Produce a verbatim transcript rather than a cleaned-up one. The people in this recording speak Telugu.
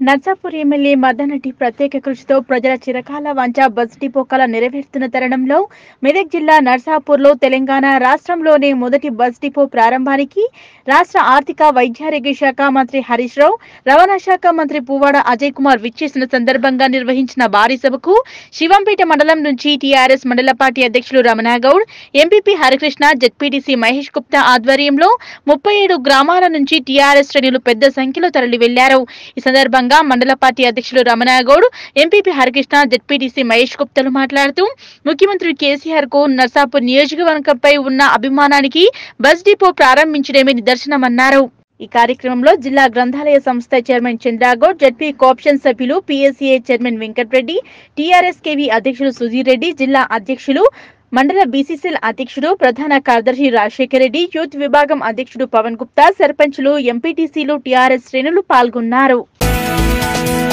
నర్సాపూర్ ఎమ్మెల్యే మదనటి ప్రత్యేక కృషితో ప్రజల చిరకాల వాంఛ బస్ డిపో కల నెరవేరుతున్న తరుణంలో మెదక్ జిల్లా నర్సాపూర్లో తెలంగాణ రాష్ట్రంలోనే మొదటి బస్ డిపో ప్రారంభానికి రాష్ట్ర ఆర్థిక వైద్యారోగ్య శాఖ మంత్రి హరీష్ రావు, రవాణా శాఖ మంత్రి పువ్వాడ అజయ్ కుమార్ విచ్చేసిన సందర్భంగా నిర్వహించిన భారీ సభకు శివంపేట మండలం నుంచి టీఆర్ఎస్ మండల పార్టీ అధ్యక్షులు రమణగౌడ్, ఎంపీపీ హరికృష్ణ, జెడ్పీటీసీ మహేష్ గుప్తా ఆధ్వర్యంలో ముప్పై ఏడు గ్రామాల నుంచి టీఆర్ఎస్ శ్రేణులు పెద్ద సంఖ్యలో తరలి వెళ్లారు. ఈ సందర్భంగా మండల పార్టీ అధ్యక్షులు రమణగౌడ్, ఎంపీపీ హరికృష్ణ, జెడ్పీటీసీ మహేష్ గుప్తాలు మాట్లాడుతూ ముఖ్యమంత్రి కేసీఆర్ కు నర్సాపూర్ నియోజకవర్గంపై ఉన్న అభిమానానికి బస్ డిపో ప్రారంభించడమే నిదర్శనమన్నారు. ఈ కార్యక్రమంలో జిల్లా గ్రంథాలయ సంస్థ చైర్మన్ చంద్రగౌడ్, జెడ్పీ కోఆప్షన్ సభ్యులు, PSCA chairman Venkatareddy, TRS KV అధ్యక్షులు సుధీర్ రెడ్డి, జిల్లా అధ్యక్షులు, మండల బీసీసీఎల్ అధ్యక్షుడు, ప్రధాన కార్యదర్శి రాజశేఖర్ రెడ్డి, యూత్ విభాగం అధ్యక్షుడు పవన్ గుప్తా, సర్పంచులు, ఎంపీటీసీలు, టీఆర్ఎస్ శ్రేణులు పాల్గొన్నారు.